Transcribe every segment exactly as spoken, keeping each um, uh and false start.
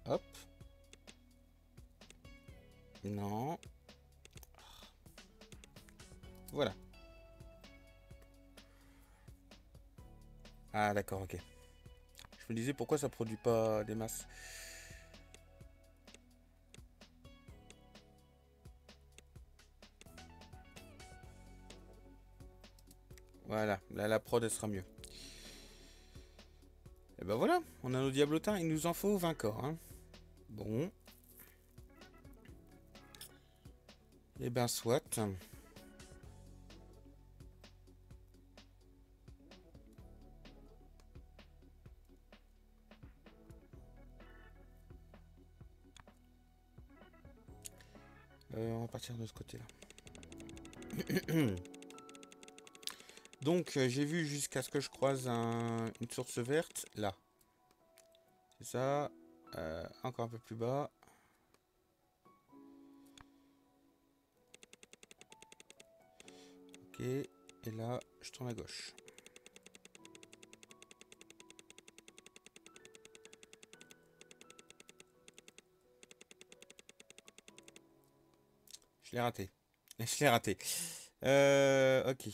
Hop. Non. Voilà. Ah d'accord, ok. Je me disais pourquoi ça produit pas des masses. Voilà, là la prod elle sera mieux. Et ben voilà, on a nos diablotins, il nous en faut vingt corps. Hein. Bon. Et ben soit. Euh, on va partir de ce côté-là. Donc euh, j'ai vu jusqu'à ce que je croise un, une source verte là. C'est ça. Euh, encore un peu plus bas. Ok. Et là, je tourne à gauche. Je l'ai raté. Je l'ai raté. Euh, ok.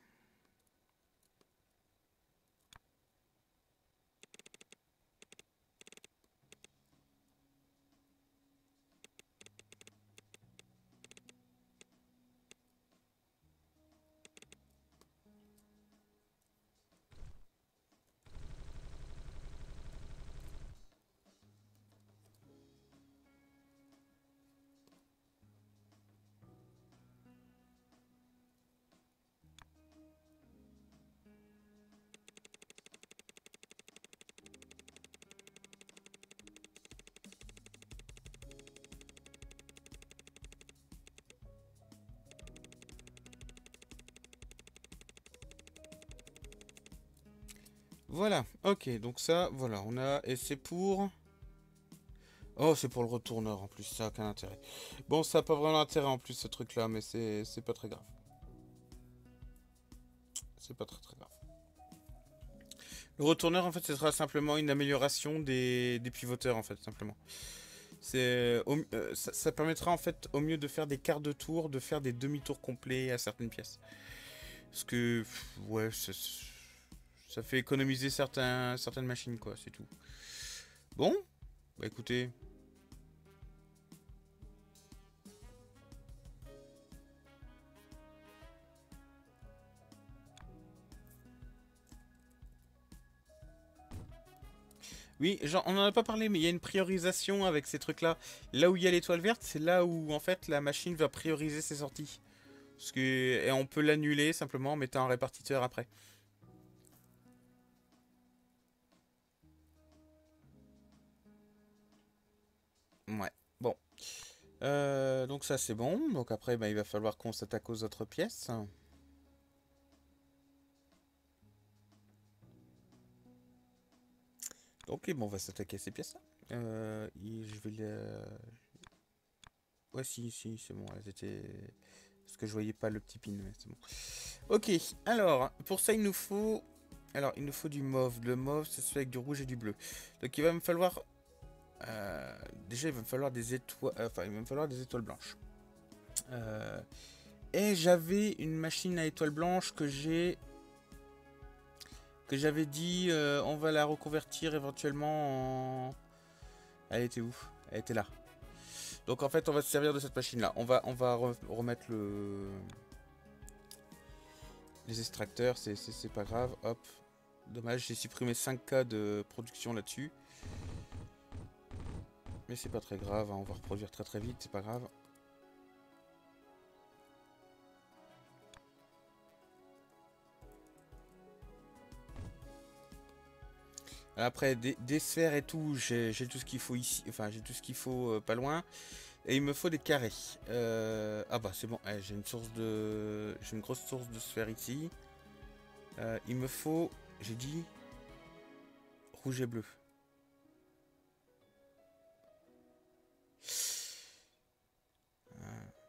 Voilà. Ok. Donc ça, voilà. On a. Et c'est pour. Oh, c'est pour le retourneur en plus. Ça n'a aucun intérêt. Bon, ça n'a pas vraiment d'intérêt en plus ce truc-là, mais c'est c'est pas très grave. C'est pas très très grave. Le retourneur, en fait, ce sera simplement une amélioration des, des pivoteurs, en fait, simplement. C'est, au- euh, ça, ça permettra, en fait, au mieux de faire des quarts de tour, de faire des demi-tours complets à certaines pièces. Parce que, pff, ouais, ça, ça fait économiser certains, certaines machines, quoi, c'est tout. Bon, bah écoutez. Oui, genre, on en a pas parlé, mais il y a une priorisation avec ces trucs-là. Là où il y a l'étoile verte, c'est là où, en fait, la machine va prioriser ses sorties. Parce que, et on peut l'annuler simplement en mettant un répartiteur après. Ouais. Bon. Euh, donc ça c'est bon. Donc après bah, il va falloir qu'on s'attaque aux autres pièces. Ok, bon on va s'attaquer à ces pièces-là. Euh, et je vais les... Ouais si, si, c'est bon. Elles étaient... Parce que je voyais pas le petit pin, mais c'est bon. Ok, alors pour ça il nous faut... Alors il nous faut du mauve. Le mauve ça se fait avec du rouge et du bleu. Donc il va me falloir... euh, Déjà il va me falloir des étoiles... Enfin il va me falloir des étoiles blanches. Euh, Et j'avais une machine à étoiles blanches que j'ai que j'avais dit euh, on va la reconvertir éventuellement en... Elle était où? Elle était là. Donc en fait on va se servir de cette machine là. On va, on va re remettre le... les extracteurs, c'est pas grave. Hop. Dommage, j'ai supprimé cinq K de production là-dessus. Mais c'est pas très grave, hein, on va reproduire très très vite, c'est pas grave. Après, des, des sphères et tout, j'ai tout ce qu'il faut ici. Enfin, j'ai tout ce qu'il faut euh, pas loin. Et il me faut des carrés. Euh, ah bah c'est bon, eh, j'ai une source de... J'ai une grosse source de sphères ici. Euh, il me faut, j'ai dit, rouge et bleu. Euh,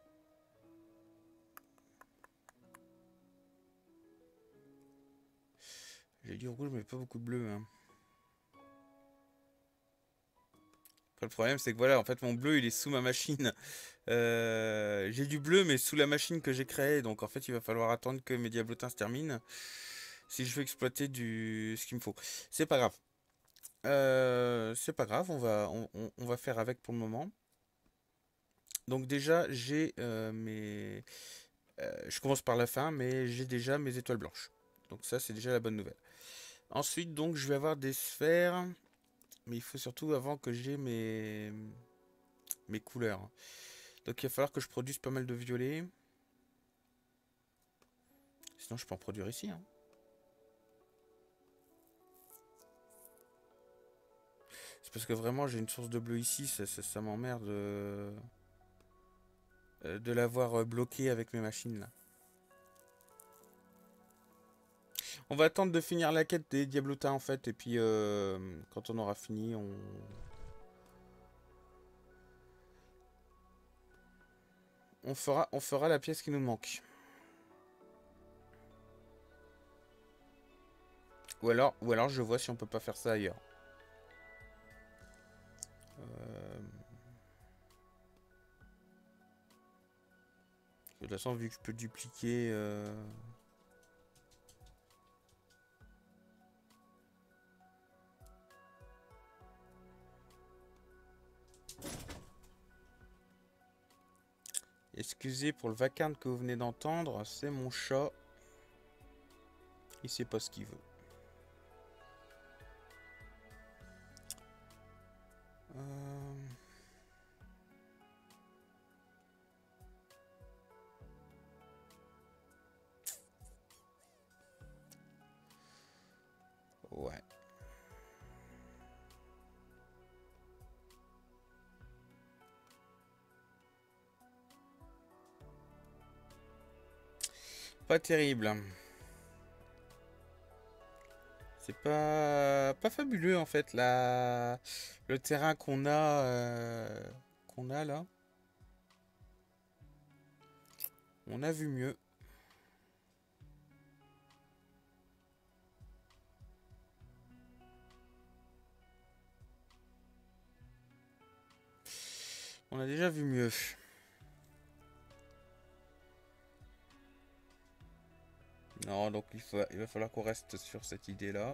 j'ai dit rouge mais pas beaucoup de bleu. Hein. Après, le problème, c'est que voilà, en fait, mon bleu, il est sous ma machine. Euh, j'ai du bleu, mais sous la machine que j'ai créée. Donc, en fait, il va falloir attendre que mes diablotins se terminent si je veux exploiter du ce qu'il me faut. C'est pas grave. Euh, c'est pas grave, on va, on, on- on va faire avec pour le moment. Donc déjà, j'ai euh, mes... euh, je commence par la fin, mais j'ai déjà mes étoiles blanches. Donc ça, c'est déjà la bonne nouvelle. Ensuite, donc, je vais avoir des sphères. Mais il faut surtout avant que j'ai mes... mes couleurs. Donc il va falloir que je produise pas mal de violets. Sinon, je peux en produire ici, hein. C'est parce que vraiment, j'ai une source de bleu ici. Ça, ça, ça m'emmerde de, de l'avoir bloqué avec mes machines, là. On va attendre de finir la quête des diablotins en fait, et puis euh, quand on aura fini, on... on fera, on fera la pièce qui nous manque. Ou alors, ou alors je vois si on peut pas faire ça ailleurs. Euh... De toute façon, vu que je peux dupliquer... Euh... Excusez pour le vacarme que vous venez d'entendre, c'est mon chat. Il sait pas ce qu'il veut. Euh... Ouais. Pas terrible. C'est pas pas fabuleux en fait la le terrain qu'on a euh, qu'on a là. On a vu mieux. On a déjà vu mieux. Non, donc il, faut, il va falloir qu'on reste sur cette idée-là.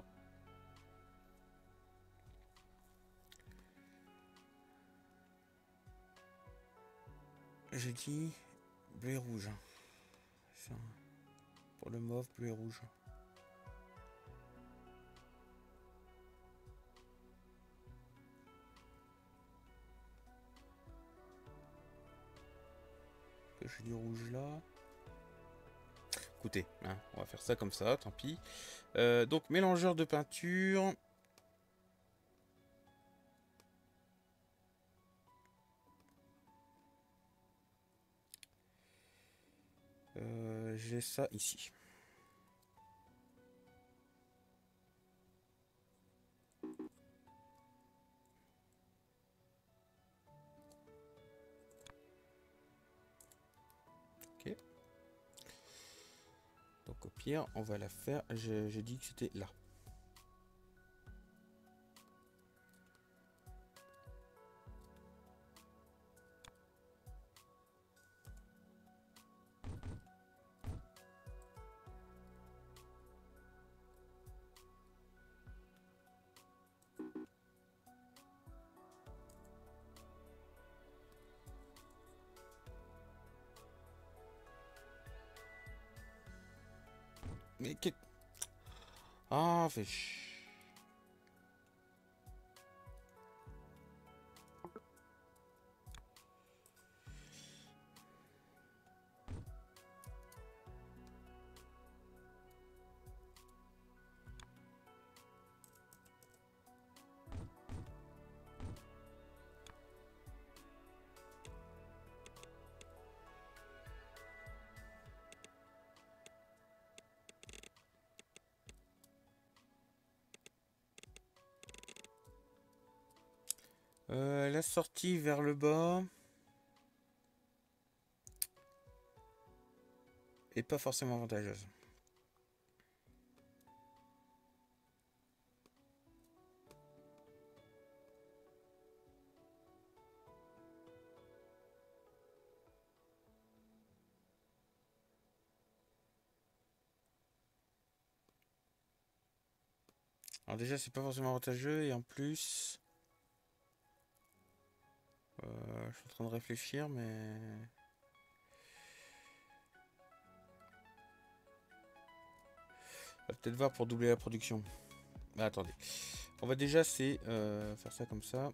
J'ai dit bleu et rouge. Ça, pour le mauve, bleu et rouge. Que j'ai du rouge là. Écoutez, hein, on va faire ça comme ça, tant pis. Euh, donc mélangeur de peinture. Euh, j'ai ça ici. Ok. Donc au pire, on va la faire. J'ai dit que c'était là. Mais qu'est... Ah, fait ch... Euh, la sortie vers le bas est pas forcément avantageuse. Alors déjà, c'est pas forcément avantageux, et en plus... Euh, je suis en train de réfléchir, mais... On va peut-être voir pour doubler la production. Bah, attendez. On va déjà, c'est euh, faire ça comme ça.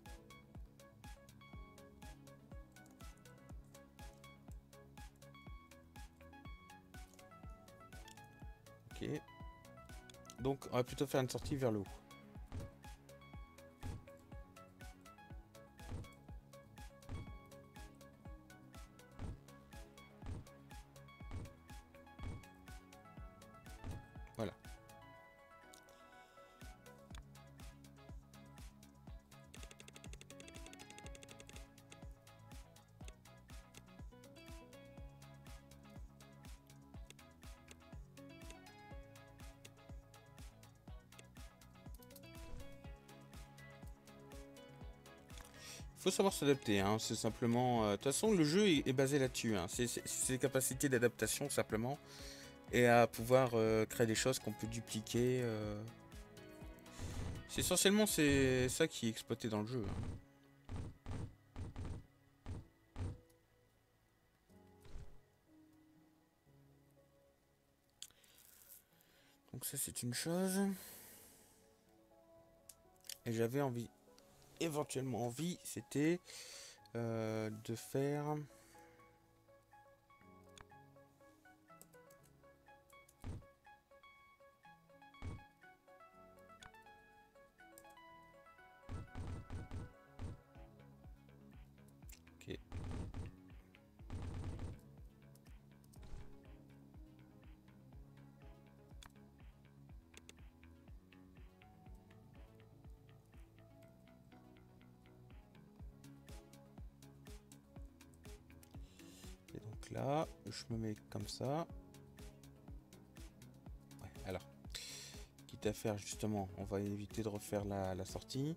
Ok. Donc, on va plutôt faire une sortie vers le haut. Voilà. Faut savoir s'adapter, hein. C'est simplement... euh, De toute façon, le jeu est, est basé là-dessus, hein. C'est ses capacités d'adaptation, simplement. Et à pouvoir euh, créer des choses qu'on peut dupliquer. Euh... C'est essentiellement c'est ça qui est exploité dans le jeu, hein. Donc ça, c'est une chose. Et j'avais envie... Éventuellement envie, c'était euh, de faire... Ok. Et donc là, je me mets comme ça. Ouais, alors. Quitte à faire justement, on va éviter de refaire la, la sortie.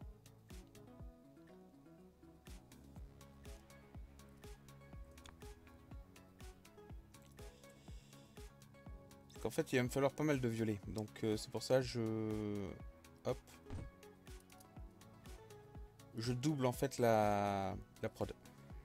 En fait, il va me falloir pas mal de violets. Donc euh, c'est pour ça je... Hop. Je double en fait la, la prod.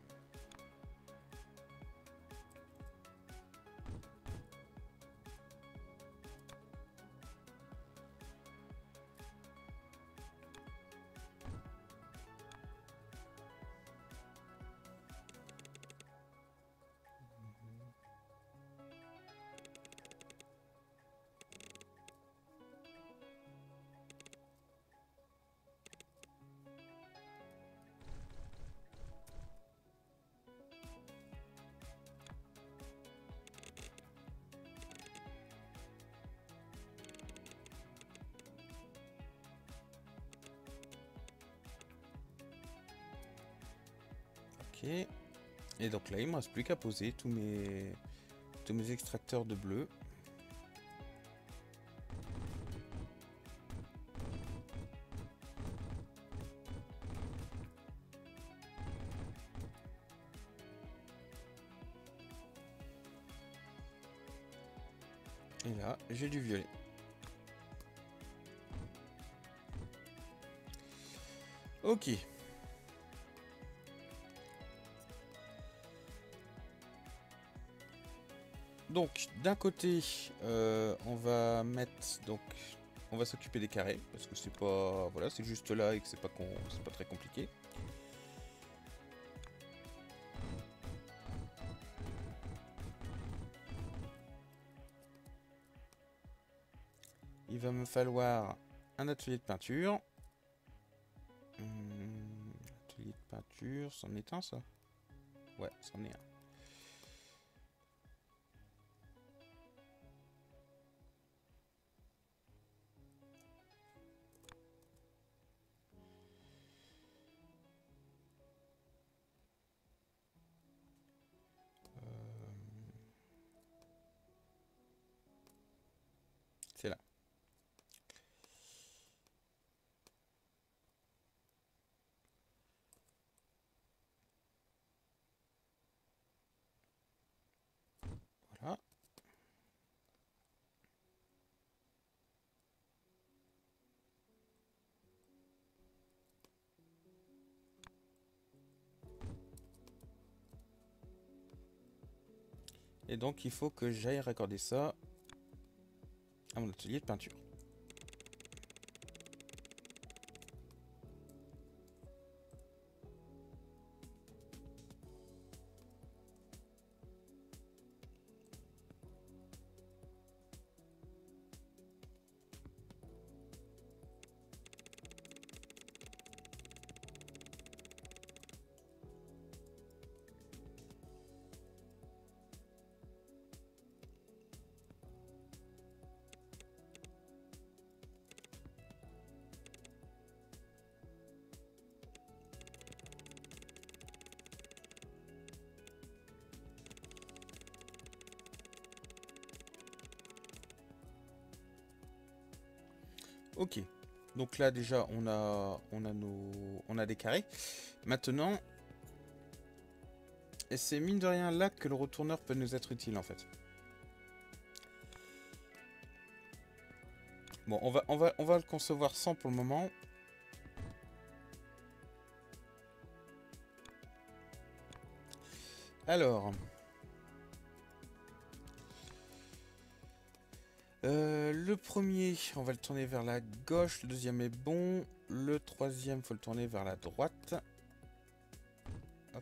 Ok. Et donc là, il me reste plus qu'à poser tous mes, tous mes extracteurs de bleu. Et là, j'ai du violet. Ok. Donc, d'un côté, euh, on va mettre... Donc, on va s'occuper des carrés. Parce que c'est pas... Voilà, c'est juste là et que c'est pas, con, c'est pas très compliqué. Il va me falloir un atelier de peinture. Hum, atelier de peinture, c'en est un ça? Ouais, c'en est un. C'est là. Et donc il faut que j'aille raccorder ça à mon atelier de peinture. Ok, donc là déjà on a on a nos on a des carrés. Maintenant, et c'est mine de rien là que le retourneur peut nous être utile en fait. Bon, on va on va on va le concevoir sans pour le moment. Alors, euh, le premier, on va le tourner vers la gauche. Le deuxième est bon. Le troisième, faut le tourner vers la droite. Hop.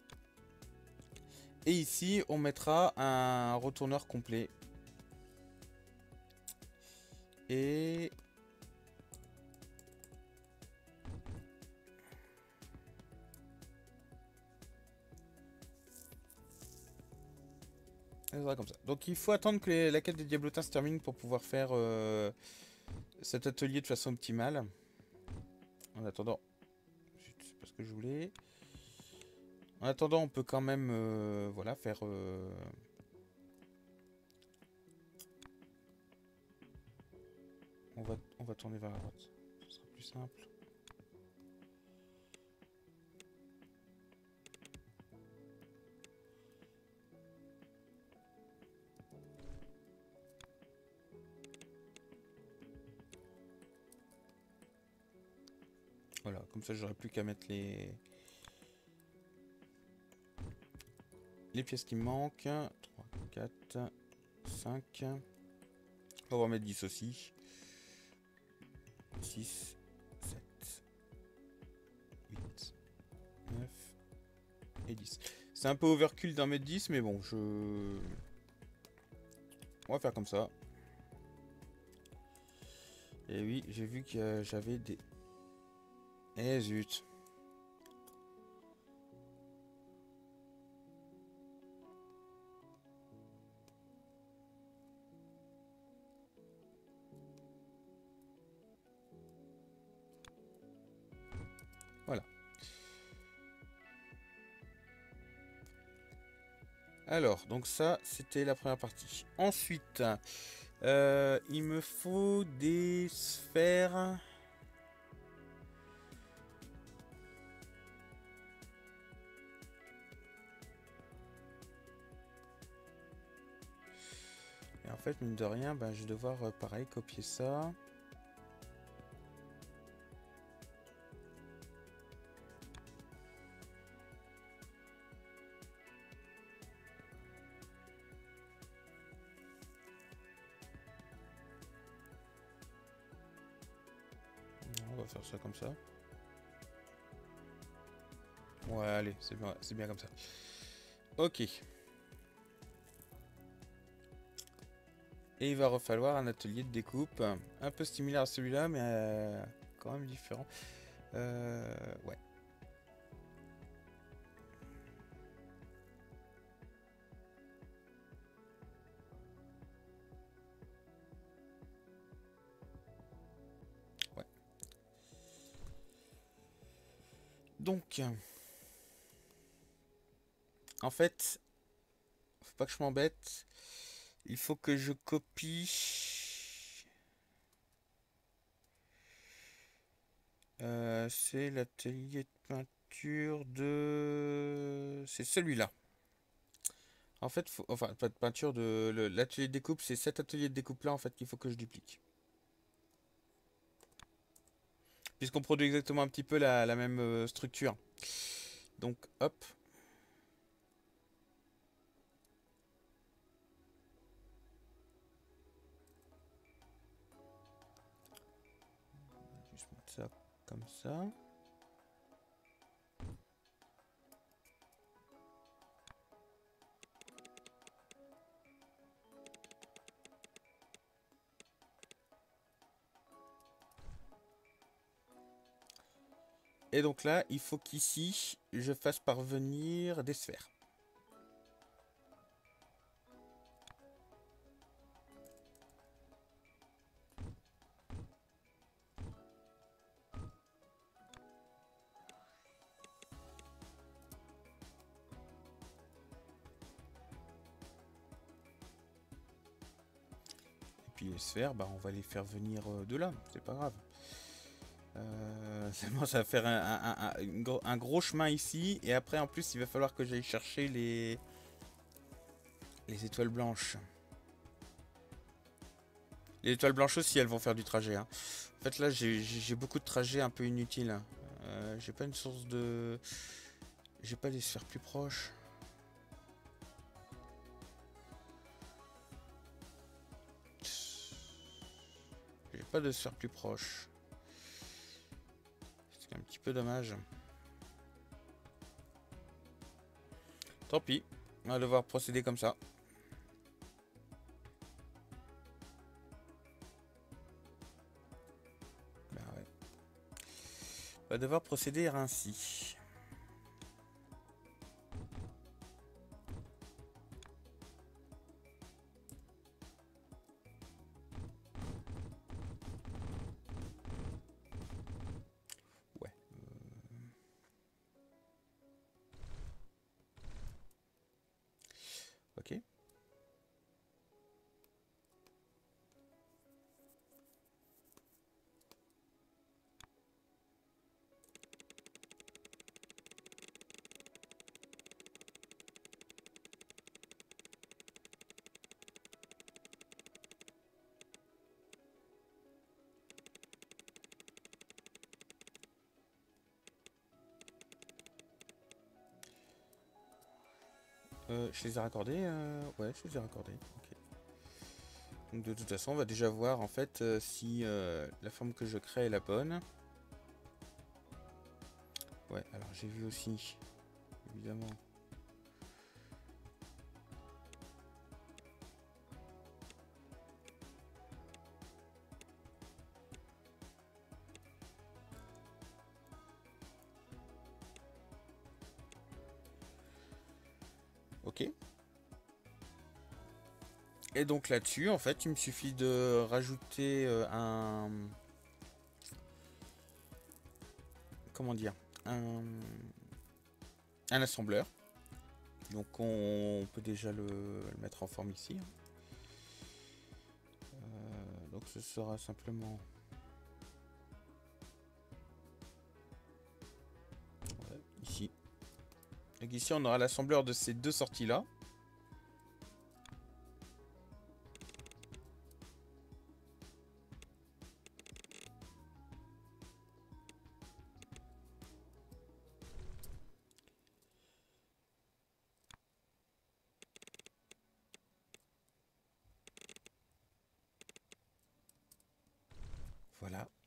Et ici, on mettra un retourneur complet. Et... comme ça. Donc il faut attendre que les, la quête des diablotins se termine pour pouvoir faire euh, cet atelier de façon optimale. En attendant... C'est pas ce que je voulais. En attendant, on peut quand même euh, voilà, faire... Euh, on, va, on va tourner vers la droite. Ce sera plus simple. Voilà, comme ça j'aurais plus qu'à mettre les... les pièces qui me manquent. trois, quatre, cinq. On va mettre dix aussi. six, sept, huit, neuf et dix. C'est un peu overkill d'en mettre dix, mais bon, je... On va faire comme ça. Et oui, j'ai vu que j'avais des... Eh zut. Voilà. Alors, donc ça, c'était la première partie. Ensuite, euh, il me faut des sphères... Et en fait, mine de rien, ben, je vais devoir, euh, pareil, copier ça. On va faire ça comme ça. Ouais, allez, c'est bien, c'est bien comme ça. Ok. Et il va falloir un atelier de découpe un peu similaire à celui-là, mais euh, quand même différent. Euh, ouais. Ouais. Donc, en fait, faut pas que je m'embête. Il faut que je copie. Euh, c'est l'atelier de peinture de... C'est celui-là. En fait, faut... enfin, pas de peinture de... L'atelier de découpe, c'est cet atelier de découpe-là, en fait, qu'il faut que je duplique. Puisqu'on produit exactement un petit peu la, la même euh, structure. Donc, hop. comme ça. Et donc là, il faut qu'ici, je fasse parvenir des sphères. Et puis les sphères, bah, on va les faire venir de là, c'est pas grave. Euh, bon, ça va faire un, un, un, un gros chemin ici. Et après, en plus, il va falloir que j'aille chercher les, les étoiles blanches. Les étoiles blanches aussi, elles vont faire du trajet. Hein. En fait, là, j'ai beaucoup de trajets un peu inutiles. Euh, j'ai pas une source de... J'ai pas des sphères plus proches. J'ai pas de sphères plus proches. C'est un petit peu dommage. Tant pis. On va devoir procéder comme ça. Ben ouais. On va devoir procéder ainsi. Ouais. Euh... Ok. Euh, je les ai raccordés euh... Ouais, je les ai raccordés. Okay. Donc de toute façon, on va déjà voir en fait euh, si euh, la forme que je crée est la bonne. Ouais, alors j'ai vu aussi, évidemment. Ok. Et donc là-dessus, en fait, il me suffit de rajouter euh, un... Comment dire un... un assembleur. Donc on peut déjà le, le mettre en forme ici. Euh, donc ce sera simplement... Ouais, ici. Donc ici, on aura l'assembleur de ces deux sorties-là. Voilà.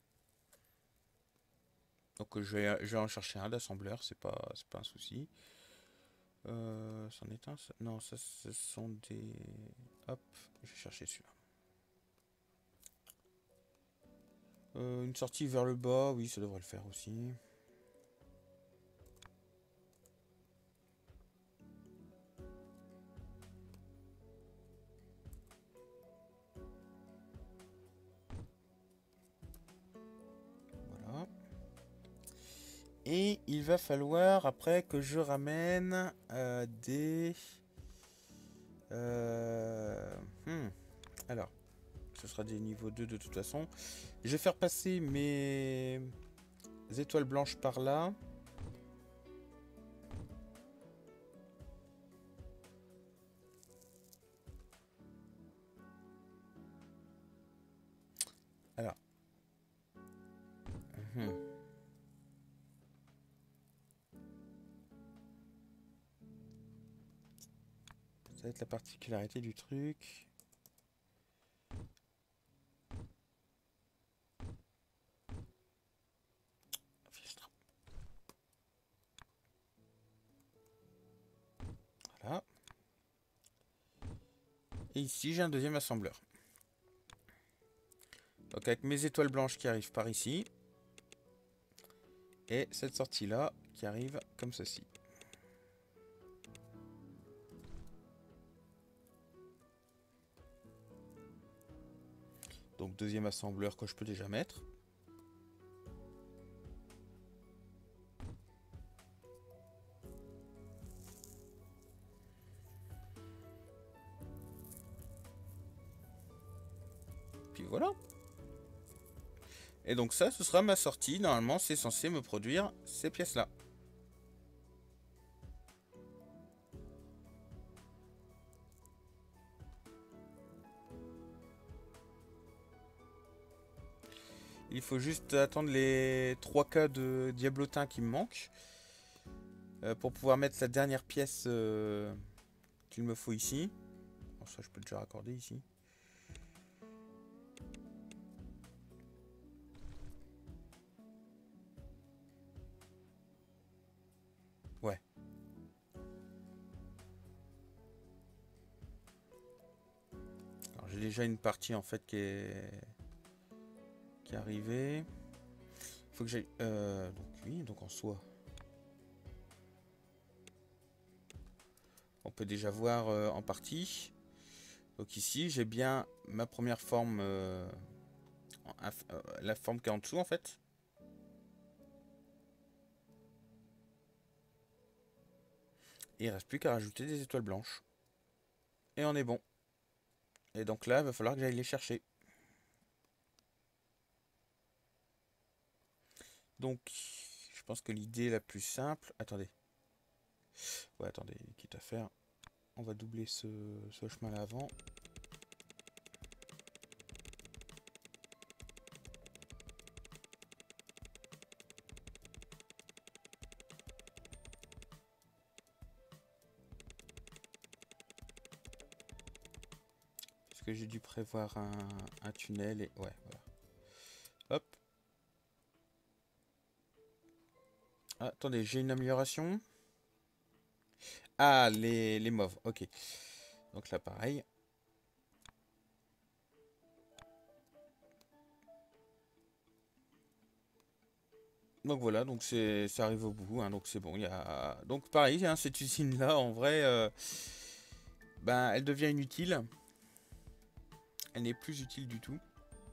Donc je vais, je vais en chercher un d'assembleur, c'est pas, c'est pas un souci. Euh, c'en est un ça... Non, ça ce sont des... Hop, je vais chercher celui-là. Euh, une sortie vers le bas, oui, ça devrait le faire aussi. Voilà. Et il va falloir après que je ramène euh, des... Euh... Hmm. Alors, ce sera des niveaux deux de toute façon. Je vais faire passer mes étoiles blanches par là. Alors. Hmm. Ça va être la particularité du truc. Et ici, j'ai un deuxième assembleur. Donc avec mes étoiles blanches qui arrivent par ici. Et cette sortie-là qui arrive comme ceci. Donc deuxième assembleur que je peux déjà mettre. Puis voilà. Et donc ça, ce sera ma sortie. Normalement, c'est censé me produire ces pièces-là. Il faut juste attendre les trois K de diablotin qui me manquent. Euh, pour pouvoir mettre la dernière pièce euh, qu'il me faut ici. Bon, ça, je peux déjà raccorder ici. Ouais. Alors j'ai déjà une partie en fait qui est qui est arrivée. Il faut que j'aille. Euh, donc oui, donc en soi. On peut déjà voir euh, en partie. Donc ici j'ai bien ma première forme, euh, euh, la forme qui est en dessous en fait. Et il ne reste plus qu'à rajouter des étoiles blanches. Et on est bon. Et donc là, il va falloir que j'aille les chercher. Donc, je pense que l'idée la plus simple... Attendez. Ouais, attendez, quitte à faire... On va doubler ce, ce chemin-là avant. Parce que j'ai dû prévoir un, un tunnel et... Ouais, voilà. Hop. Ah, attendez, j'ai une amélioration. Ah, les, les mauves, ok. Donc là, pareil. Donc voilà, donc c'est ça arrive au bout, hein, donc c'est bon. Il y a donc pareil, hein, cette usine là, en vrai, euh, ben elle devient inutile. Elle n'est plus utile du tout.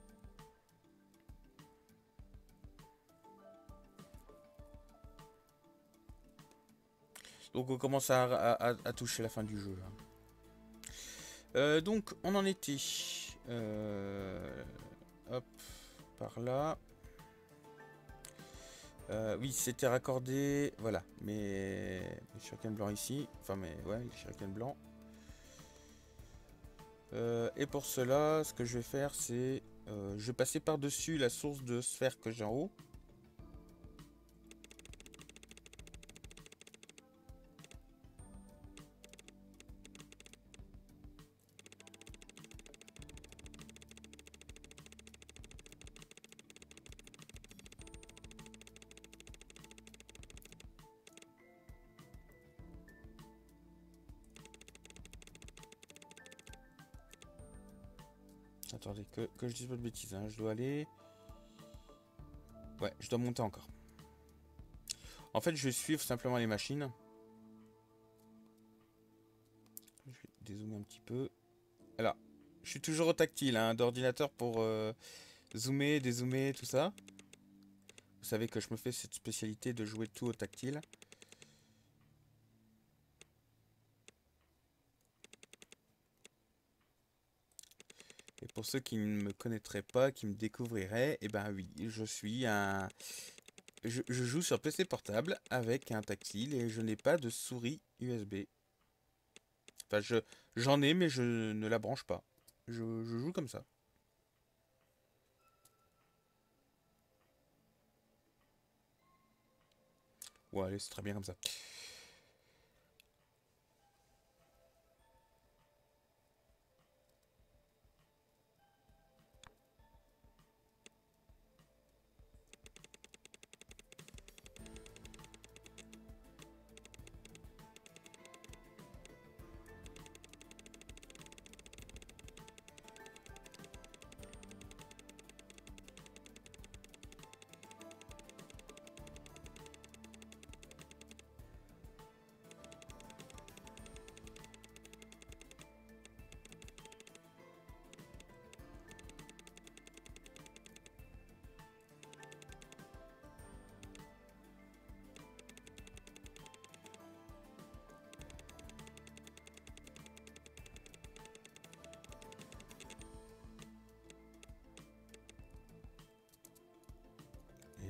Donc on commence à, à, à toucher la fin du jeu. Là. Euh, donc on en était. Euh, hop, par là. Euh, oui, c'était raccordé. Voilà, mes, mes shurikens blancs ici. Enfin, mais ouais, les shurikens blancs. Euh, et pour cela, ce que je vais faire, c'est... Euh, je vais passer par-dessus la source de sphère que j'ai en haut. Attendez, que, que je dise pas de bêtises, hein. Je dois aller... Ouais, je dois monter encore. En fait, je vais suivre simplement les machines. Je vais dézoomer un petit peu. Alors, je suis toujours au tactile, hein, d'ordinateur pour euh, zoomer, dézoomer, tout ça. Vous savez que je me fais cette spécialité de jouer tout au tactile. Et pour ceux qui ne me connaîtraient pas, qui me découvriraient, eh ben oui, je suis un... Je, je joue sur P C portable avec un tactile et je n'ai pas de souris U S B. Enfin, je, j'en ai, mais je ne la branche pas. Je, je joue comme ça. Ouais, allez, c'est très bien comme ça.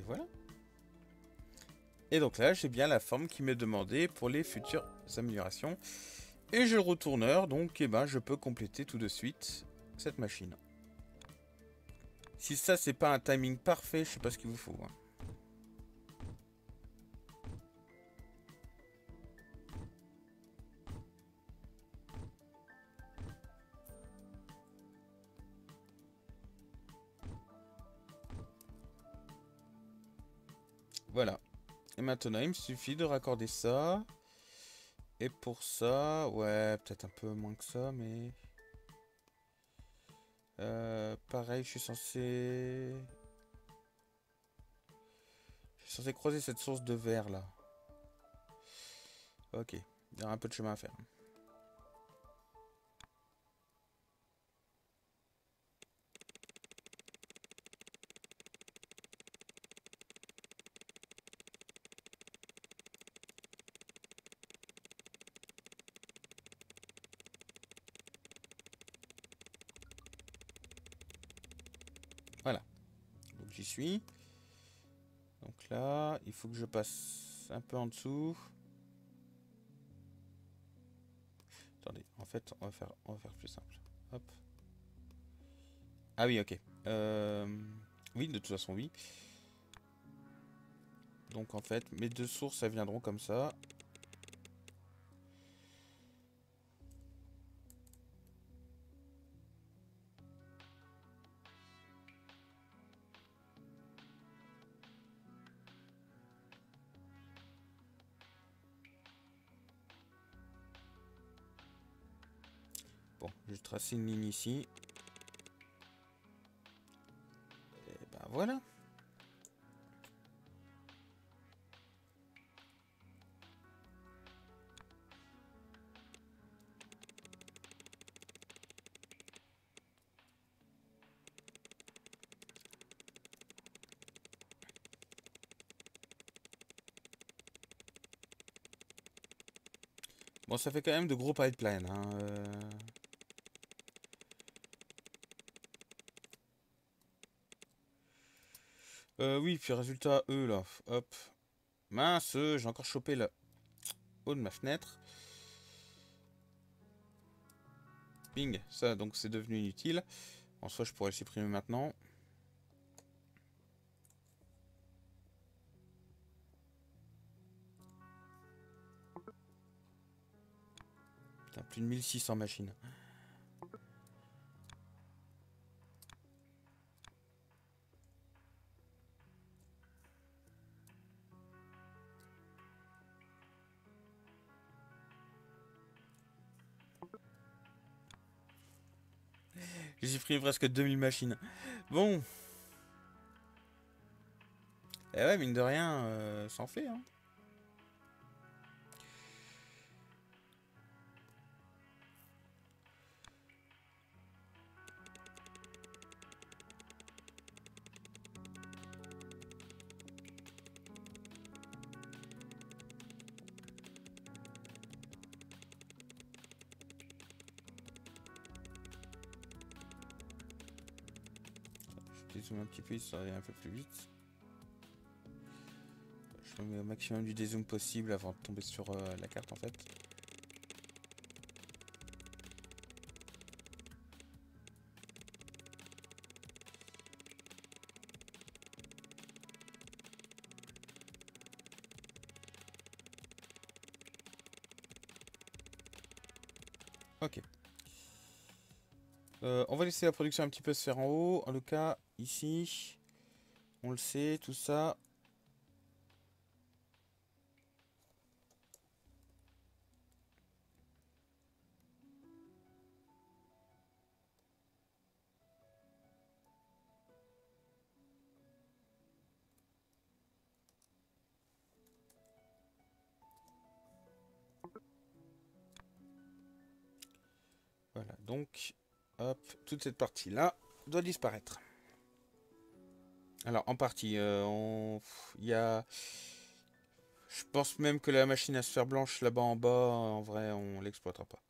voilà. Et donc là, j'ai bien la forme qui m'est demandée pour les futures améliorations. Et j'ai le retourneur, donc eh ben, je peux compléter tout de suite cette machine. Si ça, c'est pas un timing parfait, je sais pas ce qu'il vous faut. Hein. Voilà. Et maintenant, il me suffit de raccorder ça. Et pour ça, ouais, peut-être un peu moins que ça, mais... Euh, pareil, je suis censé... Je suis censé croiser cette source de verre, là. Ok, il y aura un peu de chemin à faire. Voilà. Donc j'y suis. Donc là, il faut que je passe un peu en dessous. Attendez, en fait, on va faire, on va faire plus simple. Hop. Ah oui, ok. Euh... Oui, de toute façon, oui. Donc en fait, mes deux sources, elles viendront comme ça. Bon, je vais tracer une ligne ici. Et ben voilà. Bon, ça fait quand même de gros pipelines. Hein. Euh... Euh, oui, puis résultat, eux là. Hop. Mince, j'ai encore chopé le haut de ma fenêtre. Ping, ça donc c'est devenu inutile. En soi, je pourrais le supprimer maintenant. Putain, plus de mille six cents machines. J'ai supprimé presque deux mille machines. Bon. Eh ouais, mine de rien, euh, ça en fait. Hein. Je dézoome un petit peu, ça va un peu plus vite. Je mets au maximum du dézoom possible avant de tomber sur euh, la carte en fait. Ok. Euh, on va laisser la production un petit peu se faire en haut. En tout cas, ici, on le sait, tout ça. Voilà, donc, hop, toute cette partie-là doit disparaître. Alors, en partie, euh, on... il y a... Je pense même que la machine à sphère blanche là-bas en bas, en vrai, on l'exploitera pas.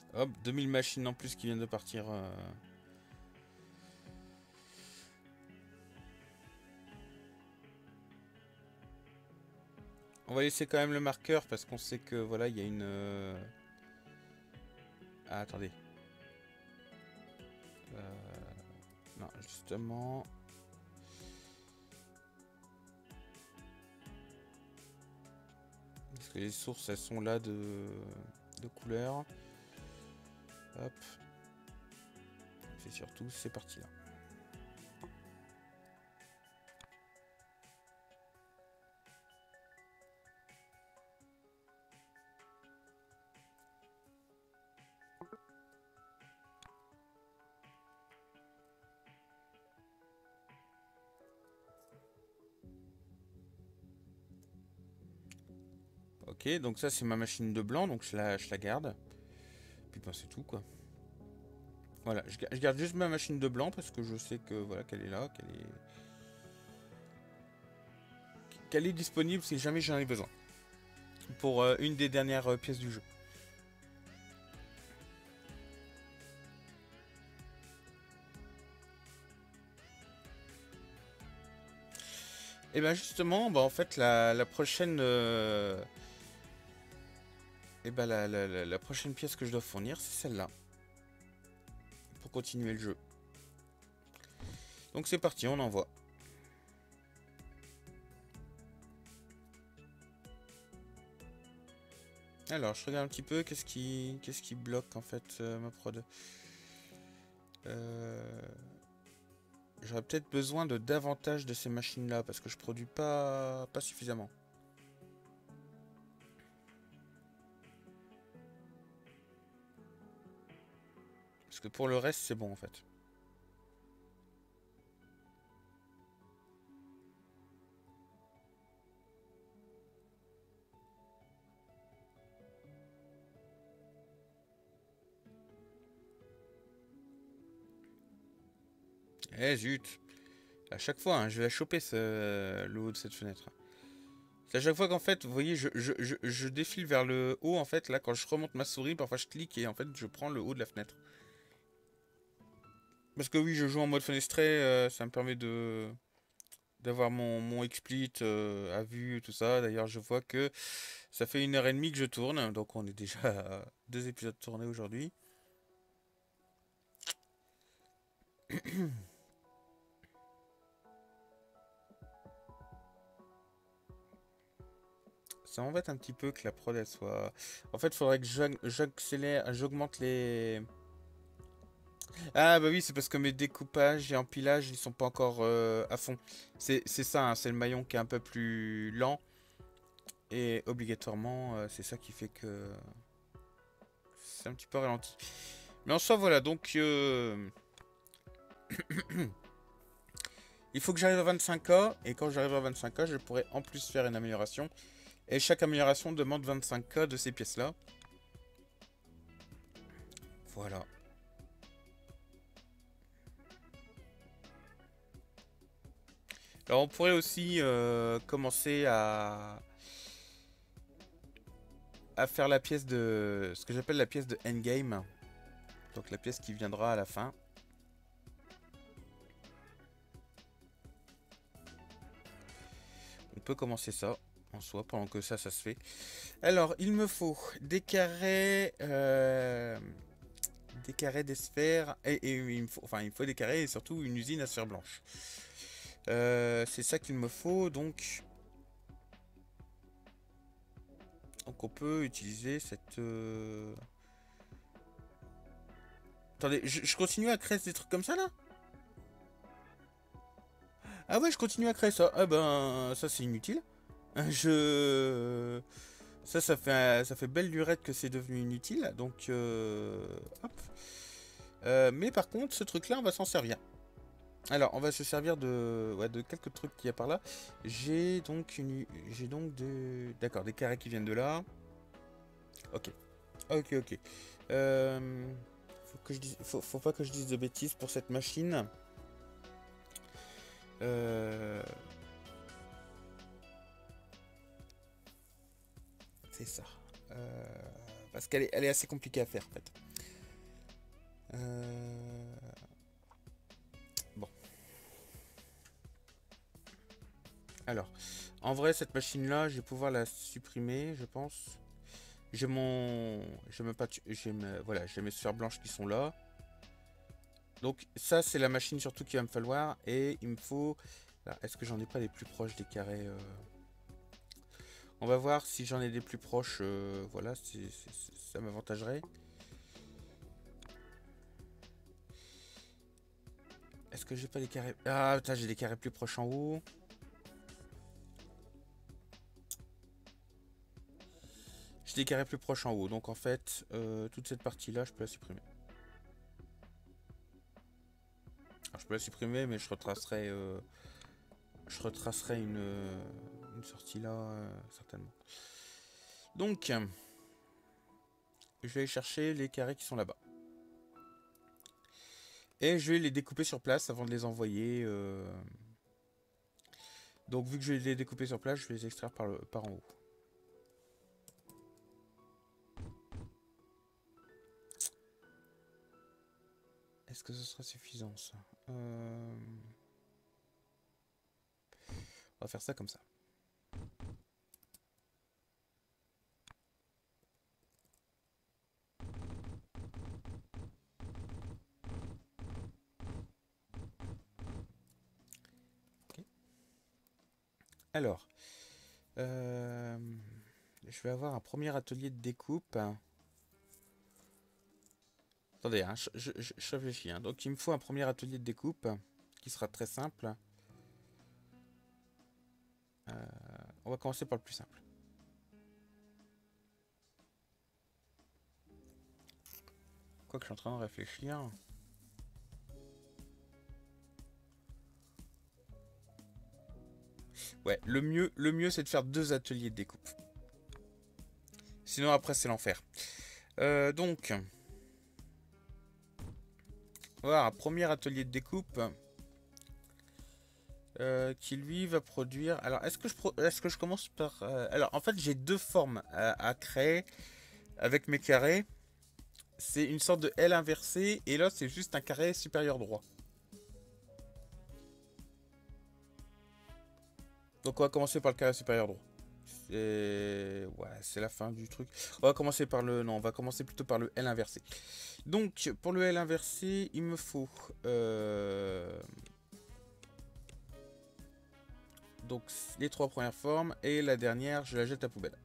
Hop, deux mille machines en plus qui viennent de partir. Euh... On va laisser quand même le marqueur parce qu'on sait que voilà, il y a une... Euh... Ah, attendez. Euh... Non, justement... Parce que les sources, elles sont là de, de couleurs. Hop. C'est surtout ces parties-là. Ok, donc ça c'est ma machine de blanc, donc je la, je la garde. Puis ben, c'est tout quoi. Voilà, je, je garde juste ma machine de blanc parce que je sais que voilà qu'elle est là, qu'elle est... qu'elle est disponible si jamais j'en ai besoin. Pour euh, une des dernières euh, pièces du jeu. Et ben justement, bah en fait la, la prochaine... Euh... Et ben la, la, la, la prochaine pièce que je dois fournir, c'est celle-là. Pour continuer le jeu. Donc c'est parti, on envoie. Alors, je regarde un petit peu, qu'est-ce qui, qu'est-ce qui bloque en fait euh, ma prod. Euh... J'aurais peut-être besoin de davantage de ces machines-là parce que je produis pas, pas suffisamment. Parce que pour le reste, c'est bon en fait. Eh zut! À chaque fois, hein, je vais la choper ce, le haut de cette fenêtre. C'est à chaque fois qu'en fait, vous voyez, je, je, je, je défile vers le haut en fait. Là, quand je remonte ma souris, parfois je clique et en fait, je prends le haut de la fenêtre. Parce que oui, je joue en mode fenestré, euh, ça me permet de d'avoir mon, mon explit euh, à vue, tout ça. D'ailleurs, je vois que ça fait une heure et demie que je tourne, donc on est déjà à deux épisodes tournés aujourd'hui. Ça m'embête un petit peu que la prod elle soit... En fait, il faudrait que j'accélère, j'augmente les... Ah bah oui, c'est parce que mes découpages et empilages, ils sont pas encore euh, à fond. C'est ça, hein, c'est le maillon qui est un peu plus lent. Et obligatoirement, euh, c'est ça qui fait que... C'est un petit peu ralenti. Mais en soi, voilà, donc... Euh... il faut que j'arrive à vingt-cinq K. Et quand j'arrive à vingt-cinq K, je pourrai en plus faire une amélioration. Et chaque amélioration demande vingt-cinq K de ces pièces-là. Voilà. Alors on pourrait aussi euh, commencer à... à faire la pièce de... ce que j'appelle la pièce de endgame. Donc la pièce qui viendra à la fin. On peut commencer ça en soi pendant que ça, ça se fait. Alors, il me faut des carrés, euh, des carrés, des sphères, et, et il me faut, enfin, il me faut des carrés et surtout une usine à sphères blanches. Euh, c'est ça qu'il me faut, donc. Donc on peut utiliser cette. Euh... Attendez, je, je continue à créer des trucs comme ça là? Ah ouais, je continue à créer ça. Ah ben, ça c'est inutile. Je... Ça, ça fait, ça fait belle lurette que c'est devenu inutile. Donc, euh, hop. Euh, mais par contre, ce truc-là, on va s'en servir. Alors, on va se servir de, ouais, de quelques trucs qu'il y a par là. J'ai donc une, j'ai donc de, d'accord, des carrés qui viennent de là. Ok, ok, ok. Euh, faut que je dise, faut, faut pas que je dise de bêtises pour cette machine. Euh... C'est ça. Euh... Parce qu'elle est, elle est assez compliquée à faire en fait. Euh... Bon. Alors, en vrai, cette machine-là, je vais pouvoir la supprimer, je pense. J'ai mon... J'ai mes, j'ai mes... Voilà, j'ai mes sphères blanches qui sont là. Donc ça, c'est la machine surtout qu'il va me falloir. Et il me faut... Est-ce que j'en ai pas des plus proches des carrés euh... On va voir si j'en ai des plus proches. Euh... Voilà, c'est, c'est, ça m'avantagerait. Est-ce que j'ai pas des carrés... Ah, putain, j'ai des carrés plus proches en haut. J'ai des carrés plus proches en haut. Donc en fait, euh, toute cette partie-là, je peux la supprimer. Alors, je peux la supprimer, mais je retracerai... Euh... Je retracerai une, une sortie là, euh, certainement. Donc, je vais aller chercher les carrés qui sont là-bas. Et je vais les découper sur place avant de les envoyer. Euh... Donc, vu que je vais les découper sur place, je vais les extraire par, le, par en haut. Est-ce que ce sera suffisant, ça? euh... On va faire ça comme ça. Okay. Alors, euh... je vais avoir un premier atelier de découpe. Attendez, hein, je, je, je, je réfléchis. Hein. Donc, il me faut un premier atelier de découpe qui sera très simple. Euh, on va commencer par le plus simple. Quoi que je suis en train de réfléchir. Ouais, le mieux, le mieux c'est de faire deux ateliers de découpe. Sinon après c'est l'enfer. Euh, donc, voilà, un premier atelier de découpe euh, qui lui va produire. Alors, est-ce que je, est-ce que je commence par. Euh, alors, en fait, j'ai deux formes à, à créer avec mes carrés. C'est une sorte de L inversée et là, c'est juste un carré supérieur droit. Donc, on va commencer par le carré supérieur droit. C'est ouais, c'est la fin du truc. On va commencer par le non, on va commencer plutôt par le L inversé. Donc pour le L inversé, il me faut euh... donc les trois premières formes et la dernière, je la jette à la poubelle.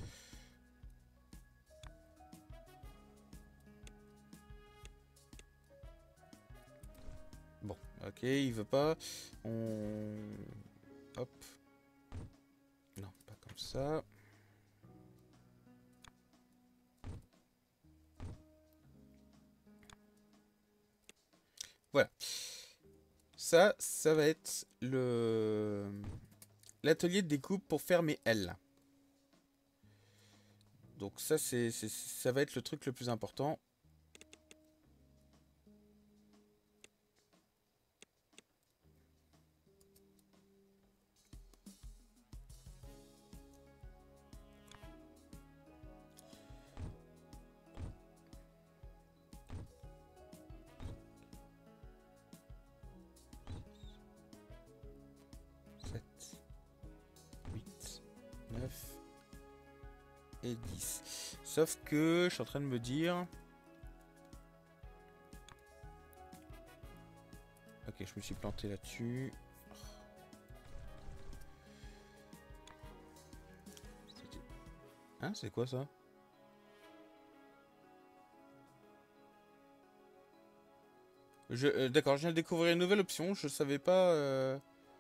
Bon, ok, il veut pas. On hop. Non, pas comme ça. Voilà. Ça, ça va être le l'atelier de découpe pour faire mes L. Donc ça, c'est, c'est, ça va être le truc le plus important. sept, huit, neuf et dix. Sauf que je suis en train de me dire... Ok, je me suis planté là-dessus. Hein, c'est quoi ça? Je, euh, d'accord, je viens de découvrir une nouvelle option. Je savais pas... Euh...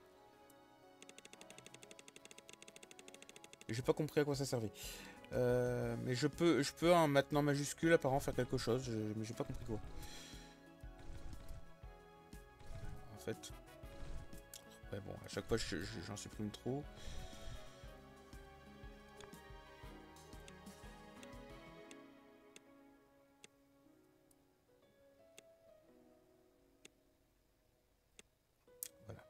J'ai pas compris à quoi ça servait. Euh, mais je peux, je peux en maintenant majuscule apparemment faire quelque chose. Je, mais j'ai pas compris quoi. En fait... Ouais, bon, à chaque fois j'en supprime trop. Voilà.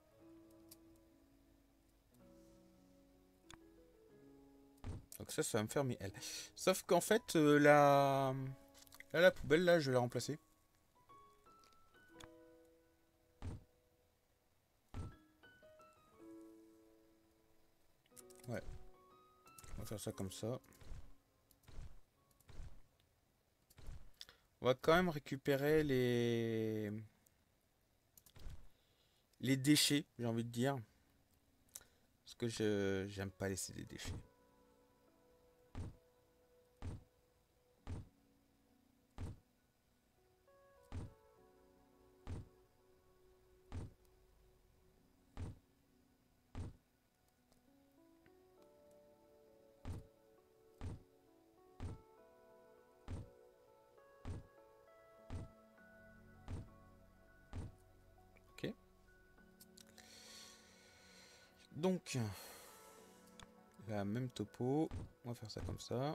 Donc ça, ça va me faire mes L. Sauf qu'en fait, euh, la... Là, la poubelle, là, je vais la remplacer. Ouais. On va faire ça comme ça. On va quand même récupérer les... Les déchets, j'ai envie de dire. Parce que je j'aime pas laisser des déchets. Ok. Donc, la même topo. On va faire ça comme ça.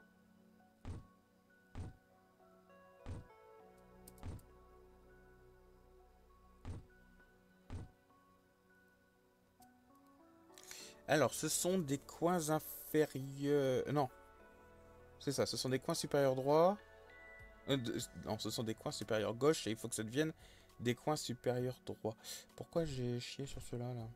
Alors, ce sont des coins inférieurs... Non, c'est ça, ce sont des coins supérieurs droits. Euh, de- Non, ce sont des coins supérieurs gauche et il faut que ça devienne des coins supérieurs droits. Pourquoi j'ai chié sur cela là?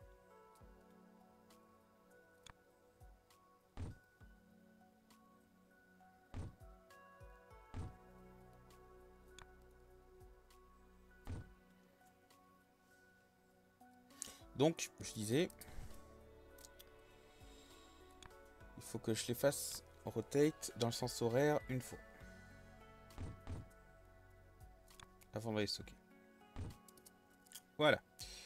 Donc, je disais, il faut que je les fasse rotate dans le sens horaire une fois. Avant de les stocker. Voilà.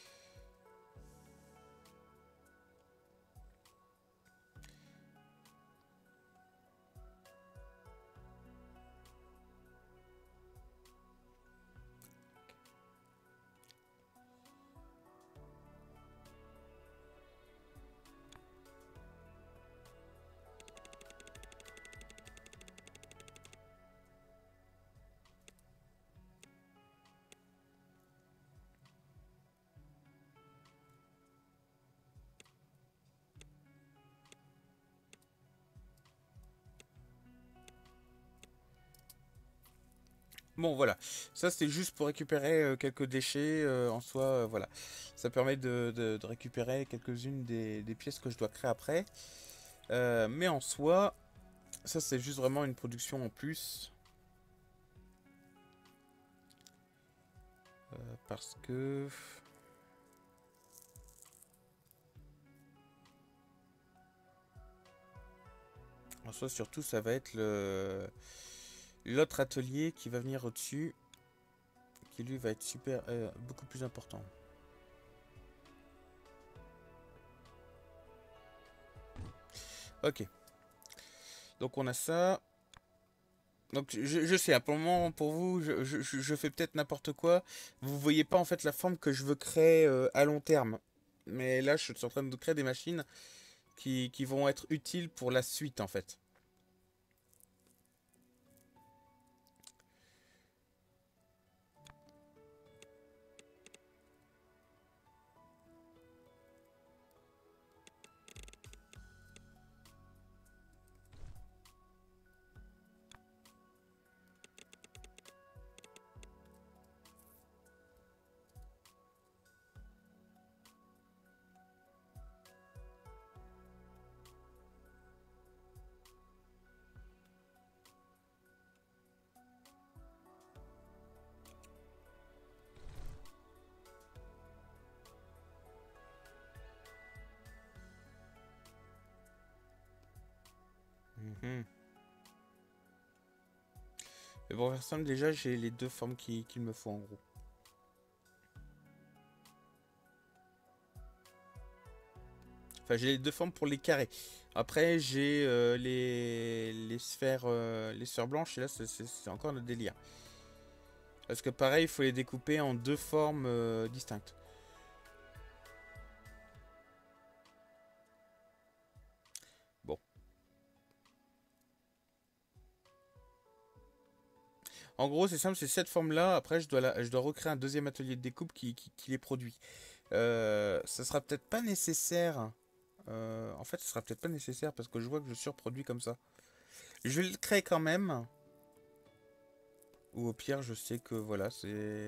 Bon, voilà. Ça, c'était juste pour récupérer euh, quelques déchets. Euh, en soi, euh, voilà. Ça permet de, de- de récupérer quelques-unes des, des pièces que je dois créer après. Euh, mais en soi, ça, c'est juste vraiment une production en plus. Euh, parce que... En soi, surtout, ça va être le l'autre atelier qui va venir au-dessus. Qui, lui, va être super... euh, beaucoup plus important. Ok. Donc, on a ça. Donc je, je sais, hein, pour le moment, pour vous, je, je, je fais peut-être n'importe quoi. Vous voyez pas en fait la forme que je veux créer euh, à long terme. Mais là, je suis en train de créer des machines qui, qui vont être utiles pour la suite en fait. Mhm. Mais pour faire simple, déjà, j'ai les deux formes qu'il qu'il me faut en gros. Enfin, j'ai les deux formes pour les carrés. Après, j'ai euh, les, les sphères euh, les sphères blanches et là, c'est c'est- c'est encore notre délire. Parce que pareil, il faut les découper en deux formes euh, distinctes. Bon. En gros, c'est simple, c'est cette forme-là. Après, je dois, la- je dois recréer un deuxième atelier de découpe qui, qui- qui les produit. Euh, ça sera peut-être pas nécessaire. Euh, en fait, ce sera peut-être pas nécessaire parce que je vois que je surproduis comme ça. Je vais le créer quand même. Ou au pire, je sais que voilà,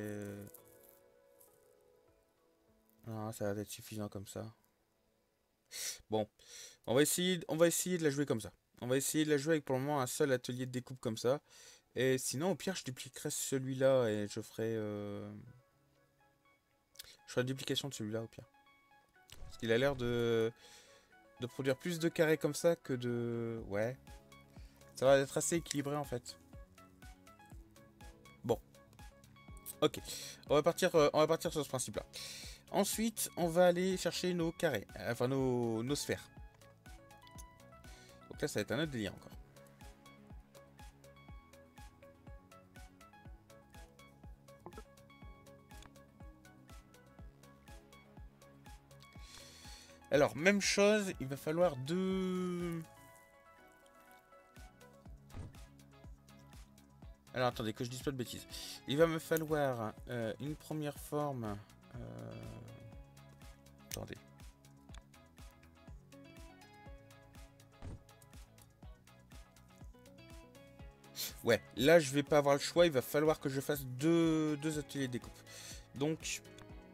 c'est... Ah, ça va être suffisant comme ça. Bon, on va essayer, on va essayer de la jouer comme ça. On va essayer de la jouer avec pour le moment un seul atelier de découpe comme ça. Et sinon, au pire, je dupliquerai celui-là et je ferai... Euh... Je ferai la duplication de celui-là, au pire. Parce qu'il a l'air de... de produire plus de carrés comme ça que de... Ouais. Ça va être assez équilibré, en fait. Bon. Ok. On va partir, euh, on va partir sur ce principe-là. Ensuite, on va aller chercher nos carrés. Enfin, nos, nos sphères. Donc là, ça va être un autre délire, encore. Alors, même chose, il va falloir deux... Alors, attendez, que je dise pas de bêtises. Il va me falloir euh, une première forme... Euh... Attendez. Ouais, là, je vais pas avoir le choix. Il va falloir que je fasse deux, deux ateliers de découpe. Donc...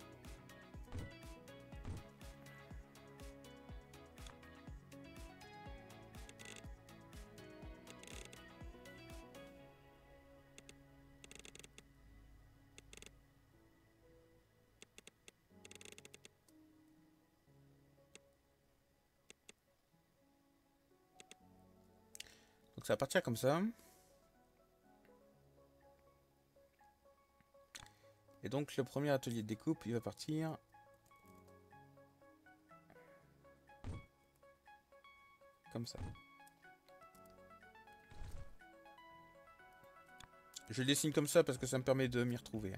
Donc ça va partir comme ça. Et donc le premier atelier de découpe, il va partir... Comme ça. Je le dessine comme ça parce que ça me permet de m'y retrouver.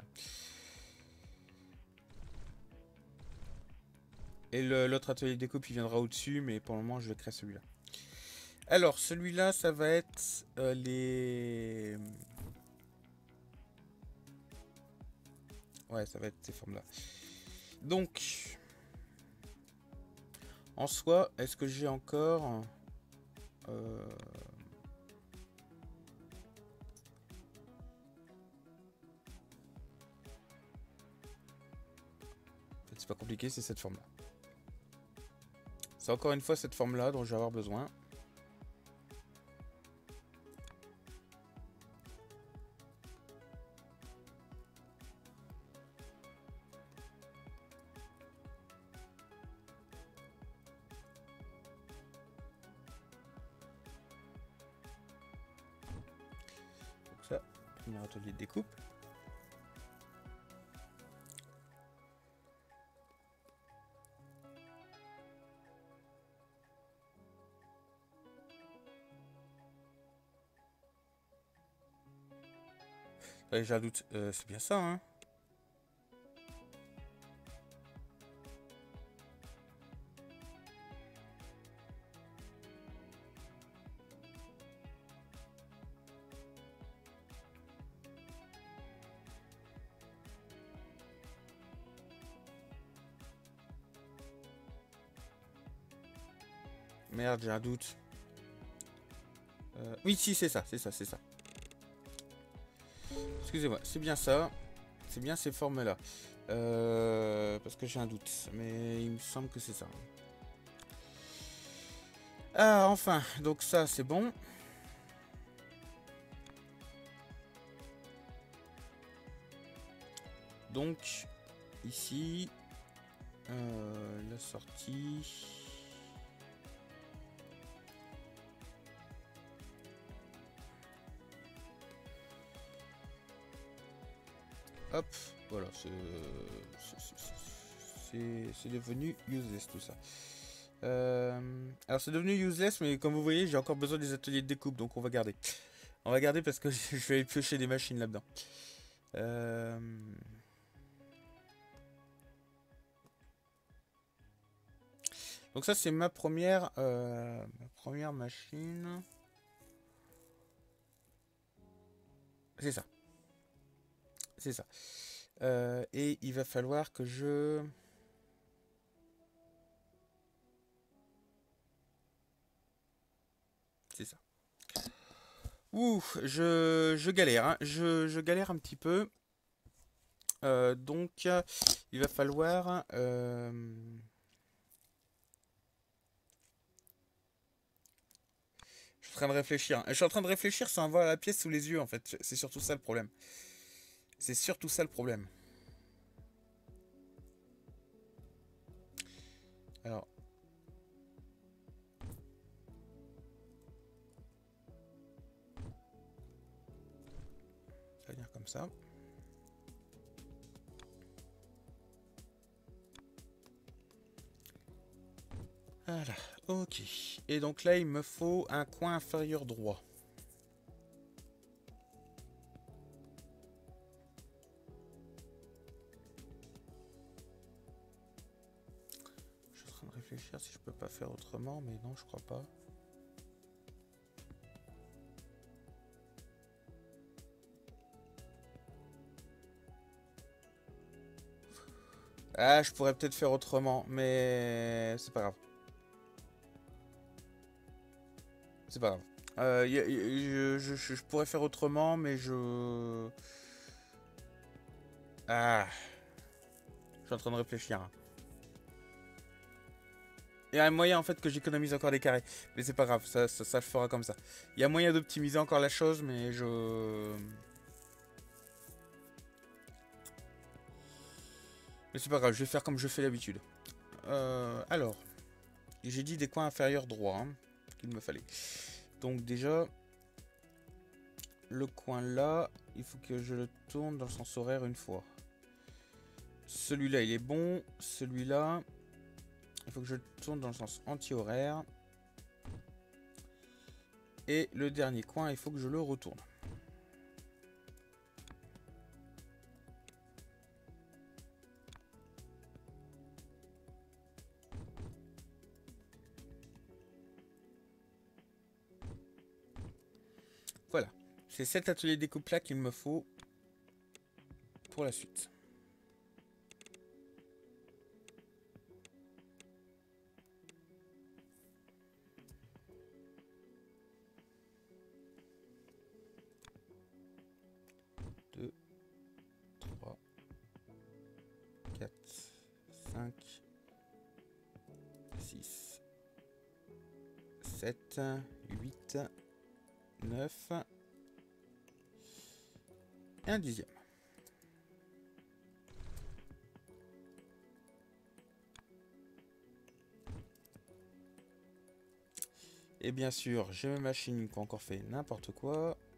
Et l'autre atelier de découpe, il viendra au-dessus, mais pour le moment, je vais créer celui-là. Alors, celui-là, ça va être euh, les... Ouais, ça va être ces formes-là. Donc, en soi, est-ce que j'ai encore... Euh... C'est pas compliqué, c'est cette forme-là. C'est encore une fois cette forme-là dont je vais avoir besoin. Donc ça, premier atelier de découpe. Ouais, j'ai un doute. Euh, c'est bien ça, hein. Merde, j'ai un doute. Euh, oui, si, c'est ça, c'est ça, c'est ça. Excusez-moi, c'est bien ça. C'est bien ces formes-là. Euh, parce que j'ai un doute. Mais il me semble que c'est ça. Ah, enfin. Donc ça, c'est bon. Donc, ici, euh, la sortie... Hop, voilà, c'est devenu useless tout ça. Euh, alors c'est devenu useless, mais comme vous voyez, j'ai encore besoin des ateliers de découpe, donc on va garder. On va garder parce que je vais aller piocher des machines là-dedans. Euh... Donc ça c'est ma première, euh, ma première machine. C'est ça. C'est ça. Euh, et il va falloir que je... C'est ça. Ouh, je, je galère. Hein. Je, je galère un petit peu. Euh, donc, il va falloir... Euh... Je suis en train de réfléchir. Je suis en train de réfléchir sans avoir la pièce sous les yeux, en fait. C'est surtout ça le problème. C'est surtout ça le problème. Alors. Ça va venir comme ça. Voilà, ok. Et donc là, il me faut un coin inférieur droit. Je suis en train de réfléchir si je peux pas faire autrement, mais non, je crois pas. Ah, je pourrais peut-être faire autrement, mais c'est pas grave. C'est pas grave. Euh, y a, y, je, je, je pourrais faire autrement, mais je... Ah. Je suis en train de réfléchir. Il y a un moyen en fait que j'économise encore des carrés. Mais c'est pas grave, ça, ça, ça le fera comme ça. Il y a moyen d'optimiser encore la chose, mais je... Mais c'est pas grave, je vais faire comme je fais d'habitude. Euh, alors, j'ai dit des coins inférieurs droits, hein, qu'il me fallait. Donc déjà, le coin là, il faut que je le tourne dans le sens horaire une fois. Celui-là, il est bon. Celui-là, il faut que je le tourne dans le sens anti-horaire. Et le dernier coin, il faut que je le retourne. Voilà. C'est cet atelier découpe là qu'il me faut pour la suite. deux, trois, quatre, cinq, six, sept, huit, neuf et un dixième. Et bien sûr, j'ai mes machines qui ont encore fait n'importe quoi.